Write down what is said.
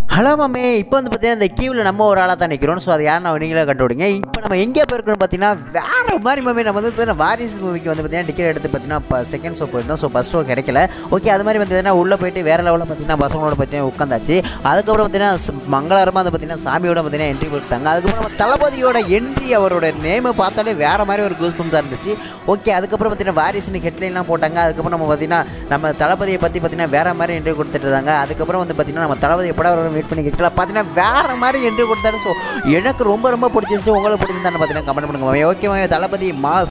Hello மாமே, இப்போ வந்து பார்த்தீங்கன்னா இந்த கியூவில் நம்ம ஒரு ஆளாக தான் நிற்கிறோம். ஸோ அது யாருன்னா நீங்களே கண்டுபிடிங்க. இப்போ நம்ம எங்கே போயிருக்கோம்னு பார்த்தீங்கன்னா வேறு மாதிரி மாமே. நம்ம வந்து பார்த்தீங்கன்னா வாரிசு மூவிக்கு வந்து பார்த்தீங்கன்னா டிக்கெட் எடுத்து பார்த்தீங்கன்னா இப்போ செகண்ட் ஷோ போயிருந்தோம். ஸோ ஃபஸ்ட் ஷோ கிடைக்கல. ஓகே, அது மாதிரி பார்த்தீங்கன்னா உள்ளே போயிட்டு வேறு லெவலில் பார்த்தீங்கன்னா பசங்களோட பார்த்தீங்கன்னா உட்காந்தாச்சு. அதுக்கப்புறம் பார்த்தீங்கன்னா மங்களகரமாக வந்து பார்த்தீங்கன்னா சாமியோட பார்த்தீங்கன்னா என்ட்ரி கொடுத்தாங்க. அதுக்கப்புறம் நம்ம தளபதியோட என்ட்ரி, அவரோட நேமை பார்த்தாலே வேறு மாதிரி ஒரு கூஸ் பம்ஸாக இருந்துச்சு. ஓகே, அதுக்கப்புறம் பார்த்தீங்கன்னா வாரிசுன்னு ஹெட்லைன்லாம் போட்டாங்க. அதுக்கப்புறம் நம்ம பார்த்தீங்கன்னா நம்ம தளபதியை பற்றி பார்த்தீங்கன்னா வேறு மாதிரி என்ட்ரி கொடுத்துட்டு இருந்தாங்க. அதுக்கப்புறம் வந்து பார்த்தீங்கன்னா நம்ம தளபதி எப்படா வெயிட் பண்ணி கேட்கலாம் பார்த்தீங்கன்னா வேறு மாதிரி என்ட்ரி கொடுத்தாரு. ஸோ எனக்கு ரொம்ப ரொம்ப பிடிச்சிருந்துச்சு. உங்களுக்கு பிடிச்சிருந்தான்னு பார்த்தீங்கன்னா கமெண்ட் பண்ணுங்க. Okay, Thalapathy mass.